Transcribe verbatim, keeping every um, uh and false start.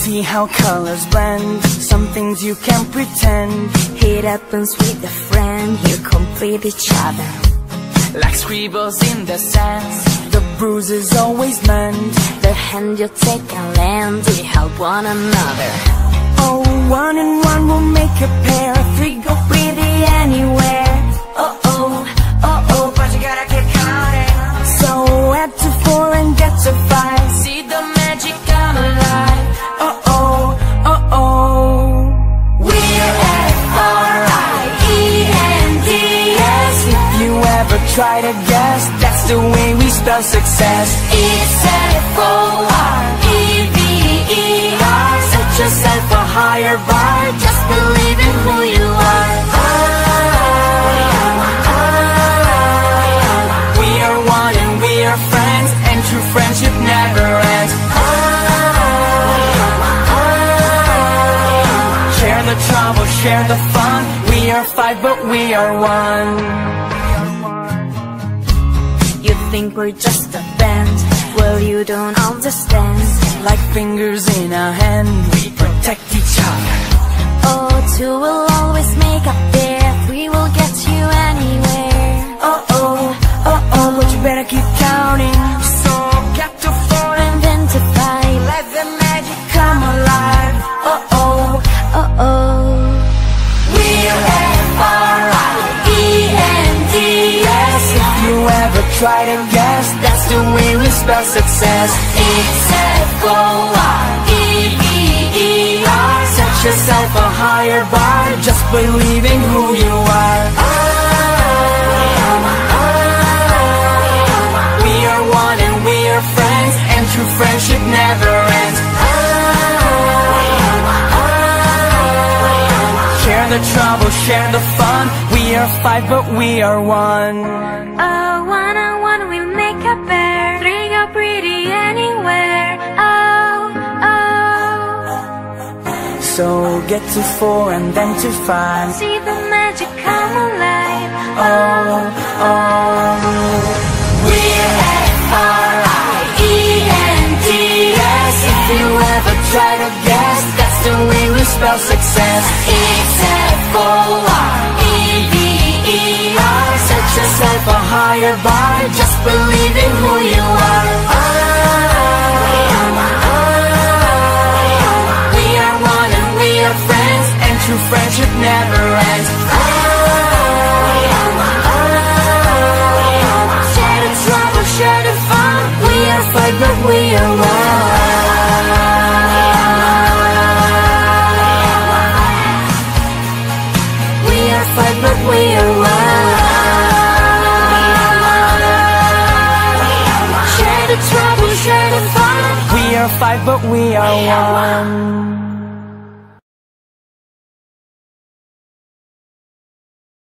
See how colors blend, some things you can't pretend. It happens with a friend, you complete each other. Like scribbles in the sand, the bruises always mend. The hand you take and lend, we help one another. Oh, one and one will make a pair. Three go pretty anywhere. Oh oh, oh oh, but you gotta keep counting. So add to four and get to five. See the magic come alive. Oh oh, oh oh. We're F R I E N D S. If you ever try to guess, that's the way we spell success. It's F O R E V E R. Set yourself a higher bar, Just believe in who you are. we are one and we are friends, and true friendship never ends. Share the trouble, share the fun. We are five but we are one. You think we're just a band? Well, you don't understand. Like fingers in a hand, we protect each other. Oh, two will always make a pair. Three will get you anywhere. Oh oh, oh oh, but you better keep counting. So get to four and And then to five. let the magic come alive. Oh oh, Oh oh. we're F R I E N D S. If you ever try to guess, that's the way we spell success. It's F O R E V E R. Set yourself a higher bar, just believe in who you are. We are one and we are friends, and true friendship never ends. Share the trouble, share the fun. We are five but we are one. Oh, one on one we make a pair. Three go pretty anywhere. Oh, oh. So get to four and then to five. See the magic come alive. Oh, oh. We're F R I E N D S. If you ever try to guess, that's the way we spell success. It's F O R E V E R. Set yourself a higher bar, just believe in who you are. We are one and we are friends, and true friendship never ends. Share the trouble, share the fun. We are five but we are one. We are five but we are one. Share the trouble, share the fun. We are five but we are one.